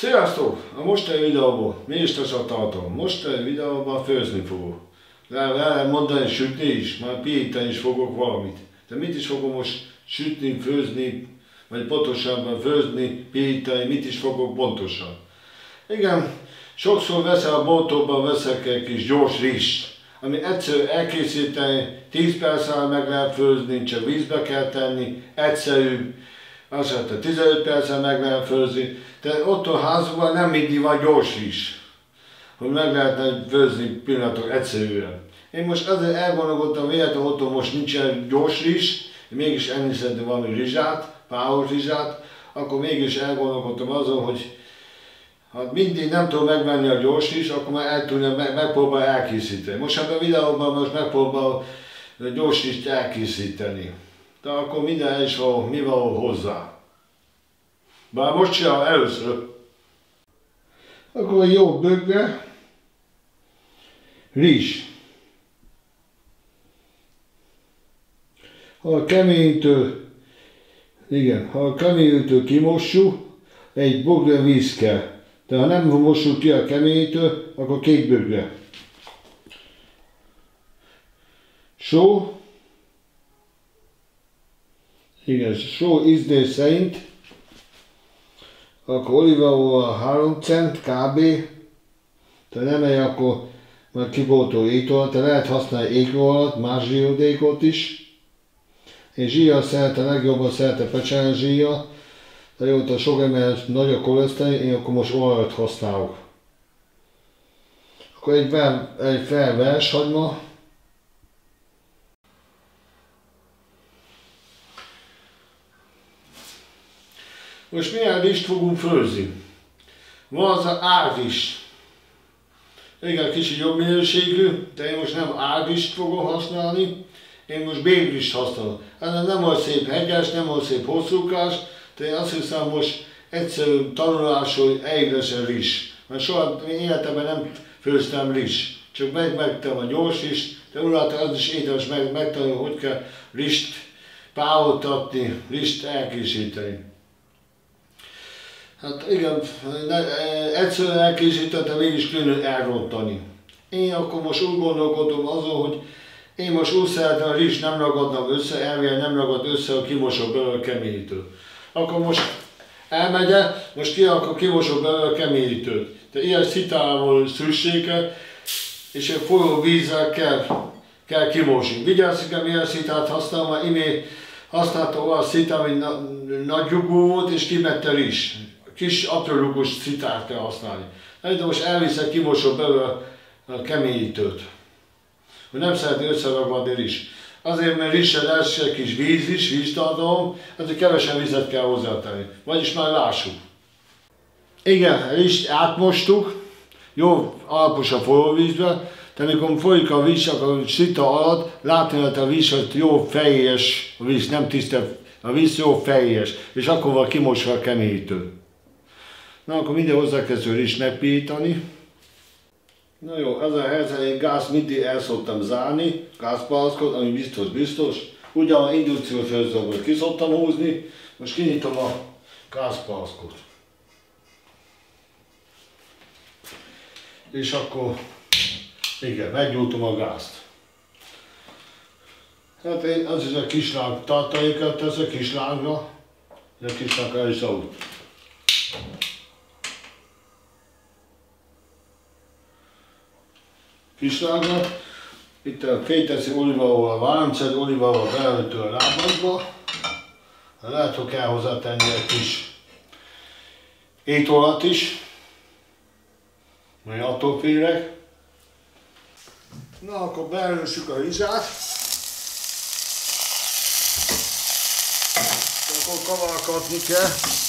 Sziasztok! A mostani videóban, mi is tartom? Mostani videóban főzni fogok. Lehet mondani, sütni is, már piítani is fogok valamit. De mit is fogom most sütni, főzni, vagy pontosabban főzni, piítani, mit is fogok pontosan. Igen, sokszor veszel a boltokban, veszek egy kis gyors rizst, ami egyszerű elkészíteni, 10 perccel meg lehet főzni, csak vízbe kell tenni, egyszerű. Azt mondta, 15 percen meg lehet főzni, de otthon házban nem mindig van gyors is, hogy meg lehetne főzni pillanatok egyszerűen. Én most azért elgondolkodtam, véletlenül otthon most nincsen gyors rizs, mégis enni szeretném valami rizsát, páholt rizsát, akkor mégis elgondolkodtam azon, hogy ha mindig nem tudom megvenni a gyors rizs, akkor már el tudja, megpróbál elkészíteni. Most ebben a videóban most megpróbál a gyors rizst elkészíteni. De akkor minden is van, mi van hozzá. Bár most csinálom először. Akkor egy jó bögre, rizs. Ha a keményítől kimossuk, egy bögre víz kell. De ha nem mossuk ki a keményítől, akkor 2 bögre. Só. Igen, só ízlés szerint, akkor olívaolaj 3 cent kb. Tehát nem egy akkor már kibótó étolajat, de lehet használni ékolajat, más zsírodékot is. Én zsíjjal szeretem, legjobban szeretem pecsenes zsíjjal, de jó, ha sok ember nagy a koleszterin, én akkor most olajat használok. Akkor egy fel vershagyma. Most milyen rizst fogunk főzni? Van az árrizs. Igen, kicsit jobb minőségű, de én most nem árrizst fogok használni, én most bélrizst használom. Ez nem olyan szép hegyes, nem olyan szép hosszúkás, de én azt hiszem most egyszerű tanulásról elégesen rizs. Mert soha életemben nem főztem rizs. Csak megvettem a gyors rizst, de utána az is édes megtanulni, hogy kell rizst páholtatni, rizst elkészíteni. Hát igen, egyszerűen elkészítettem, mégis külön elrontani. Én akkor most úgy gondolkodom azon, hogy én most úgy szeretem, a rizs nem ragadnak össze, elvileg nem ragad össze, ha kimosok belőle a keményítőt. Akkor most elmegyek, most akkor kimosok belőle a keményítőt. De ilyen szitával szüksége, és egy forró vízzel kell kimosni. Vigyázzunk, milyen szitát használom, mert imént használtam olyan szitát, ami nagy lyukú volt, és kimette a rizs. Kis apró lyukus szitát kell használni. De most elviszek, kimosok belőle a keményítőt. Hogy nem szeretné összeragadni rizs. Azért, mert rizsed első egy kis víz is, víztartalom, ezért kevesen vizet kell hozzátenni. Vagyis már lássuk. Igen, rizst átmostuk, jó alapos a forróvízbe, de amikor folyik a víz, akkor a szita alatt látni lehet a víz, hogy jó fehéres a víz, nem tiszta, a víz jó fehéres, és akkor van kimosva a keményítő. Na akkor minden hozzákezdő rizst megpiítani. Na jó, ez a helyzet, én gáz mindig el szoktam zárni, gázpalackot, ami biztos. Ugyan indukciós főzőből ki szoktam húzni, most kinyitom a gázpalackot. És akkor, igen, megnyújtom a gázt. Hát én az is a kisláng tartalékat teszek, kislángra, de a kisláng el is ahogy. Kislángra, itt a féteszi olívaolaj, 3 cent olívaolaj beleöntő a lábadba. Lehet, hogy kell hozzátenni egy kis étolajat is, majd attól félek. Na akkor beelőssük a rizsát. Akkor kavargatni kell.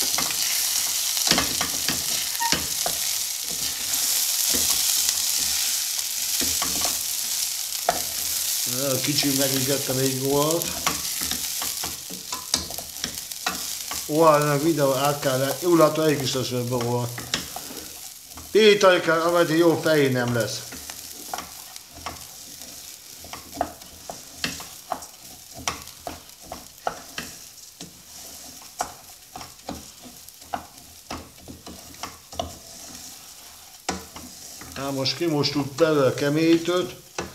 Kicsit megégettem egy olajat. Olajnak videó át kell, jó látom, egy kis lesz ebben olaj. Piítani kell, ameddig jó fehér nem lesz. Hát most kimostuk belőle a keményítőt.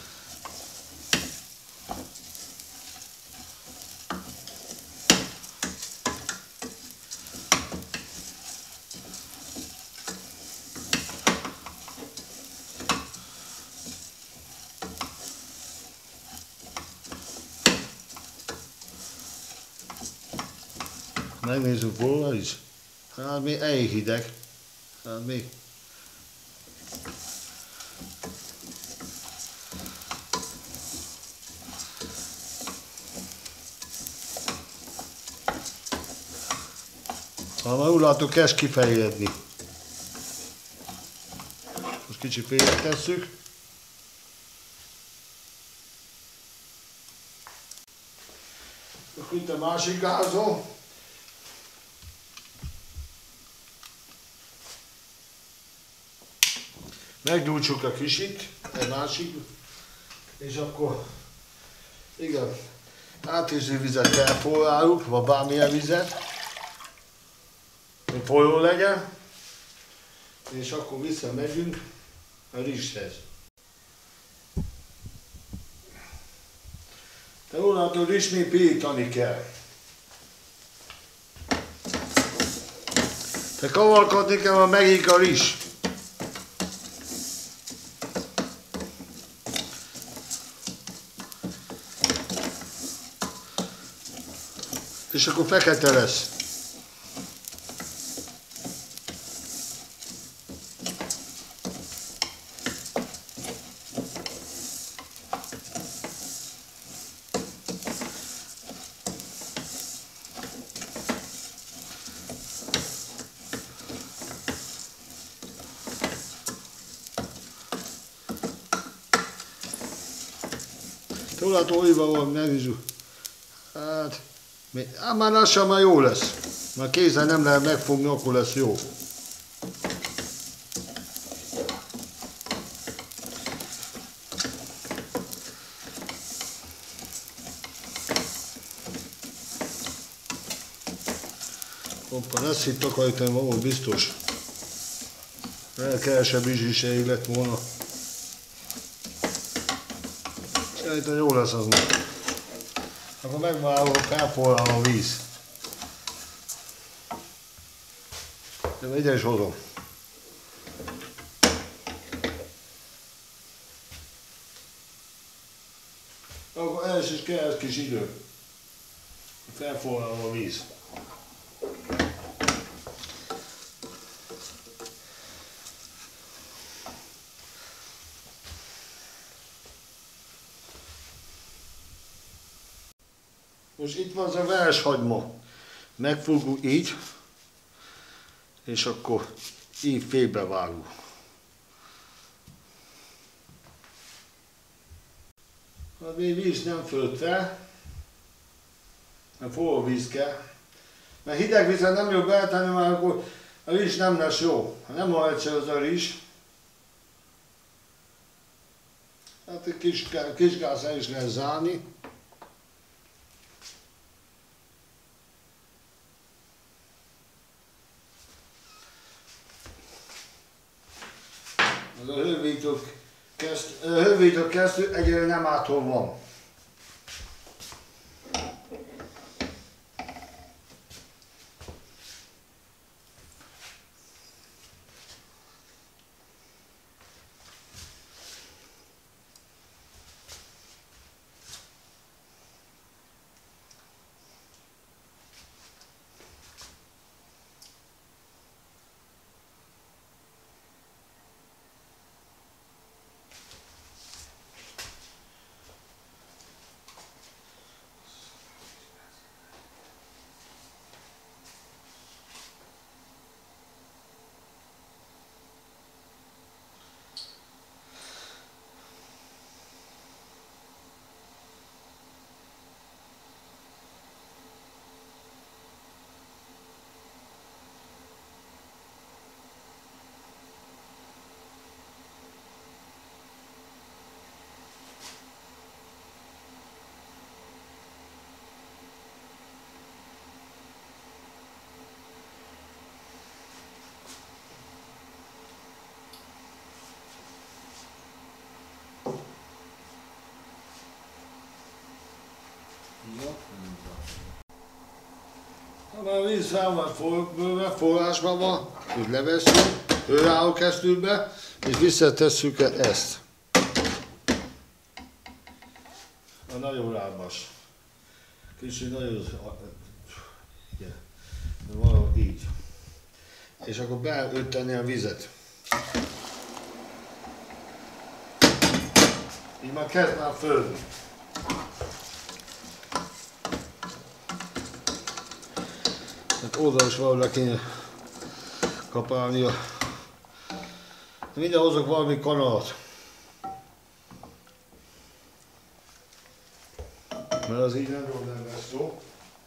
Megnézzük volna is. Hát még elég hideg. Hát még. Ha már úgy látok, kezd kifejlődni. Most kicsit félre tesszük. Akkor itt a másik gázol. Meggyújtsuk a kicsit, egy másik, és akkor igen, átízű vizet felforráljuk, vagy bármilyen vizet, hogy folyó legyen, és akkor visszamegyünk a rizshez. De onnantól rizs még pirítani kell. De kavarkodni kell, ha megik a rizs. És akkor fekete lesz. Tudod, olíva van, megnézzük. Hát már lassan már jó lesz. Már kézzel nem lehet megfogni, akkor lesz jó. Hoppa, lesz itt takarítani való biztos. Kevesebb is elég lett volna. Szerintem jó lesz az meg. Akkor megvárom, felforrál a víz. De ide is hozom. Akkor ehhez is kell egy kis idő. Felforrál a víz. Most itt van az a vershagyma. Megfogjuk így, és akkor így félbevágjuk. Ha még víz nem fölött fel, mert forró víz kell. Mert hideg vizet nem jó beletenni, mert akkor a rizs nem lesz jó. Ha nem olyan egyszer az a rizs, hát egy kis gázzal is lehet zárni. Az a hővítő kezdő egyelőre nem áthol van. vízzel van bőve, forrásban van, úgy levesszük, hőálló kesztyűbe, és visszatesszük ezt. A nagyon lábas. Kicsit nagyon... Igen. Valahogy így. És akkor beönteni a vizet. Így már kezd már fölni. Hát oda is valahol kéne kapálnia. Minden hozok valami kanalat. Mert az így nem lesz jó.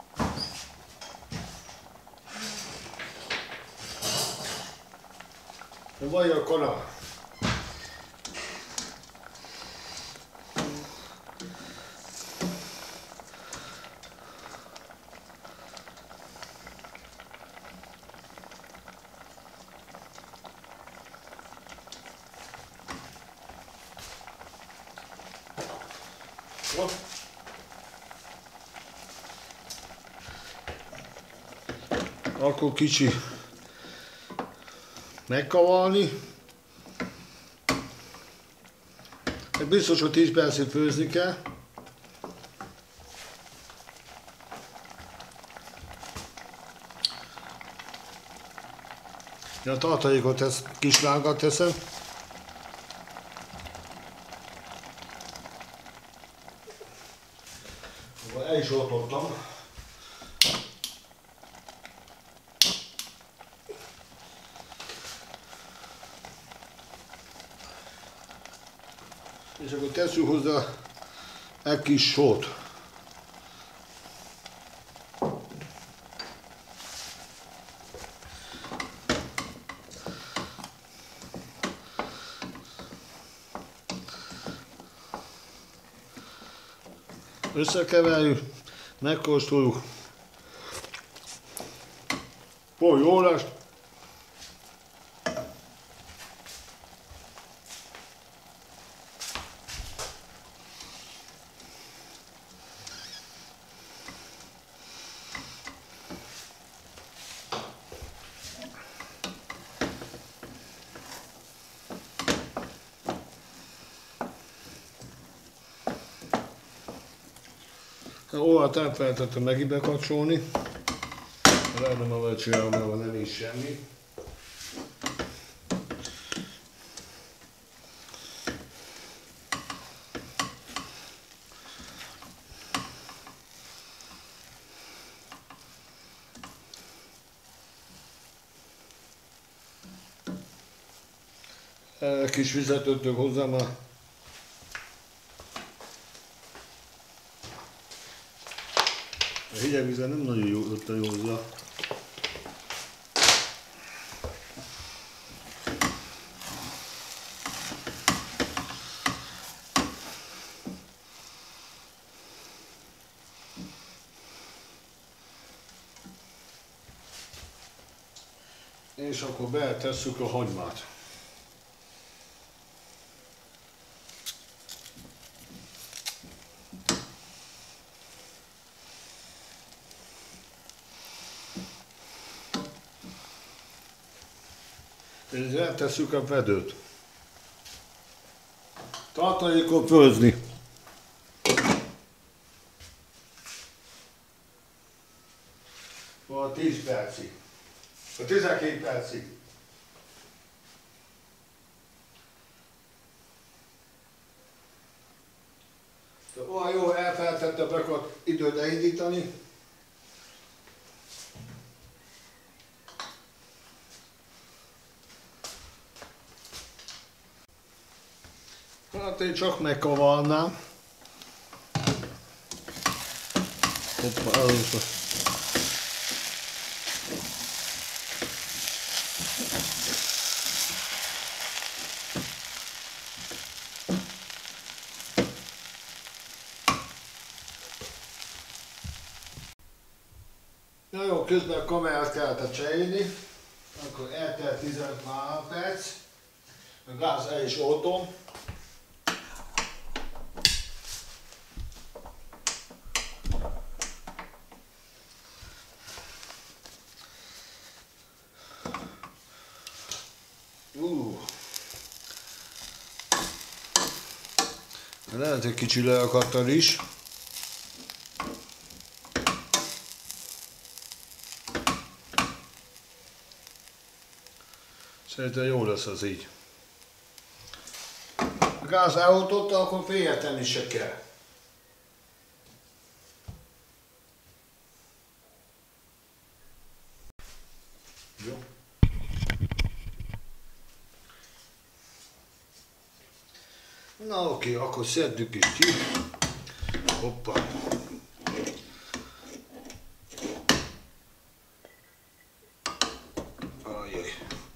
De vagy a kanal. Akkor kicsi megkavarni. Biztos, hogy 10 percig főzni kell. A tartalékot kis lágat teszem. El is oltottam. És akkor tesszük hozzá egy kis sót. Összekeverjük, megkóstoljuk. Jó lesz. Óvat elfelejtettem megint bekapcsolni. Lehet nem avval csinálom, mert nem is semmi. Kis vizet öntök hozzá már. A hideg vízzel nem nagyon jó önteni hozzá. És akkor beletesszük a hagymát. És eltesszük a vedőt. Tartalékon főzni. Van 10 percig. 12 percig. Olyan jó, elfelejtette be időt elindítani. Hát én csak megkavarnám. Hoppa, először. Na jó, közben a kamerát kellett cserélni, akkor eltelt 15 másodperc, a gáz el is oltom. Lehet egy kicsi leakadt a rizs. Szerintem jó lesz az így. A gáz eloltotta, akkor félretenni se kell. Jó. Na oké, akkor szedjük is ki. Hoppá. Ajjaj.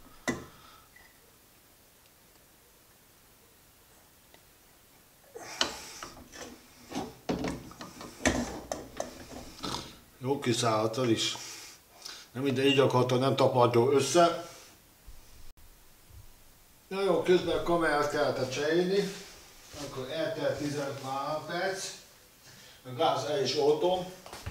Jó kiszállt az is. Nem minden így akarta, nem tapadjon össze. Na jó, közben a kamerát kellett cserélni. Akkor eltelt 15 másodperc. A gáz el is oltom.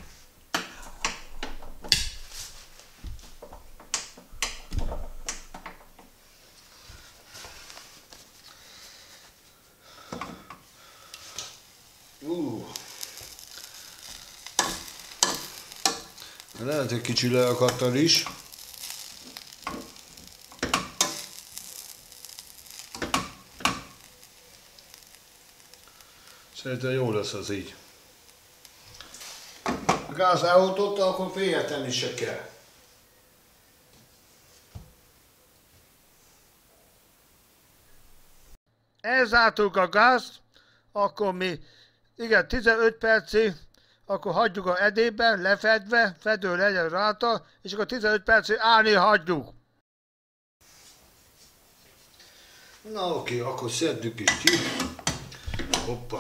Lehet egy kicsi leakadt a rizs. Szerintem jó lesz az így. A gáz eloltotta, akkor félretenni se kell. Elzártuk a gázt, akkor mi, igen, 15 percig, akkor hagyjuk a edényben, lefedve, fedő legyen rajta, és akkor 15 percig állni hagyjuk. Na oké, akkor szedjük is ki. Hoppá.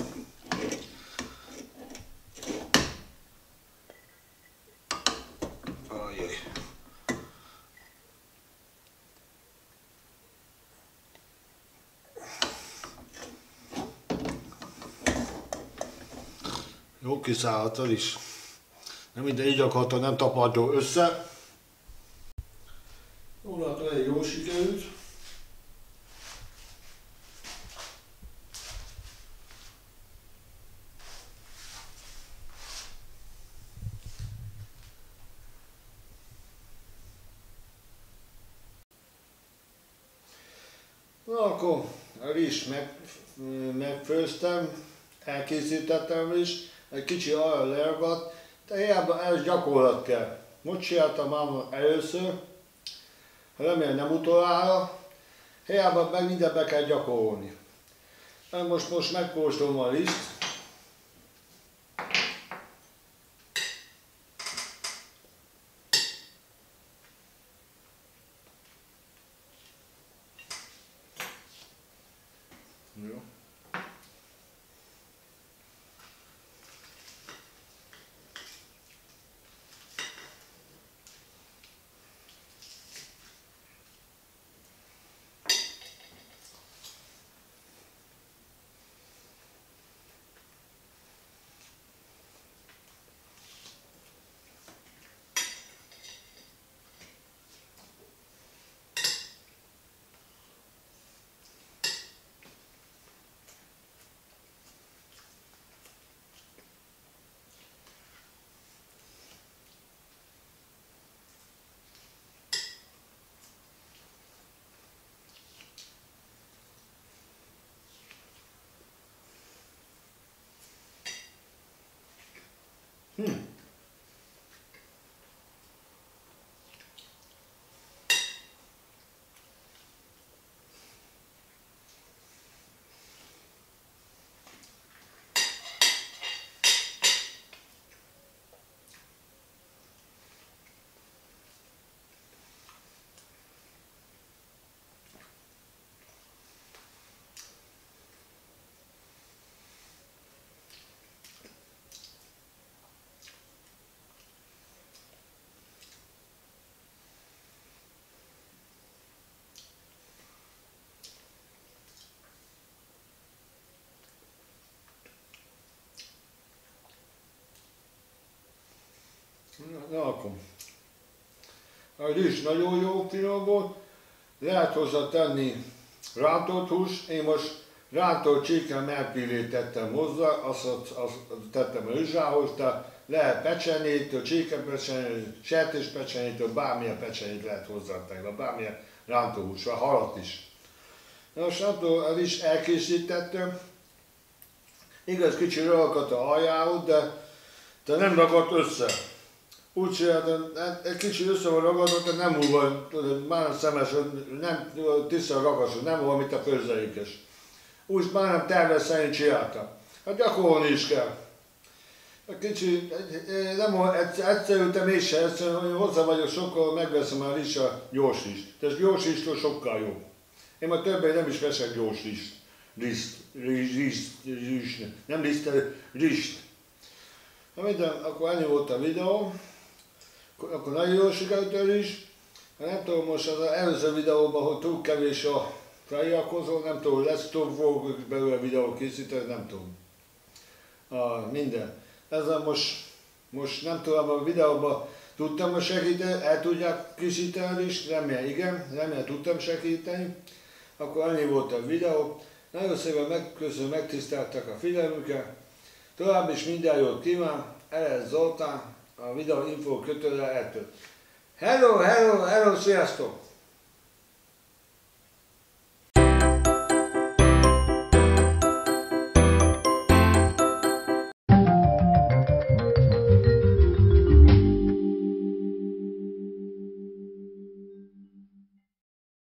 Ajjaj. Jó kiszállt az is. Nem minden így akarta, nem tapadjon össze. Jól látom, elég jól sikerült. Na akkor a rizst megfőztem, elkészítettem is, egy kicsi arra leragadt, de hiába ez gyakorlat kell. Most csináltam már először, remélem nem utoljára, hiába meg mindent be kell gyakorolni. Most megkóstolom a rizst. Jó. Na akkor. A rizs nagyon jó finom volt, lehet hozzá tenni rántott húst, én most rántott csirke melpillét tettem hozzá, azt tettem a rizsához, de lehet pecsenyétől, csirkepecsenyétől, sertéspecsenyétől, bármilyen pecsenyét lehet hozzátenni, bármilyen rántóhús, vagy halat is. Most attól el is elkészítettem, igaz kicsi ragadt a aljához, de nem ragadt össze. Úgy csináltam, egy kicsi össze van ragadva, de nem úgy van, már nem szemes, nem tiszta ragasz, nem olyan, mint a főzelékes. Úgy már nem tervez szerint csináltam. Hát gyakorolni is kell. A kicsi, nem olyan egyszerűen mégse egyszerűen, hozzá vagyok sokkal, megveszem a rizs a gyors rizst. Ez gyors rizstől sokkal jobb. Én már többé nem is veszek gyors rizst, nem rizst. Na minden, akkor ennyi volt a videó. Akkor nagyon jól sikerült a rizs. Nem tudom, most az előző videóban, hogy túl kevés a frajakozó, nem tudom, lesz fogok belőle videót készíteni, nem tudom. Minden. Ezzel most nem tudom, a videóban tudtam segíteni, el tudják készíteni is, remélem igen, remélem tudtam segíteni. Akkor annyi volt a videó. Nagyon szépen megköszönöm, megtiszteltek a figyelmüket. Tovább is minden jót kíván, Eres Zoltán, a videó info kötőre eltört. Hello, hello, hello, sziasztok!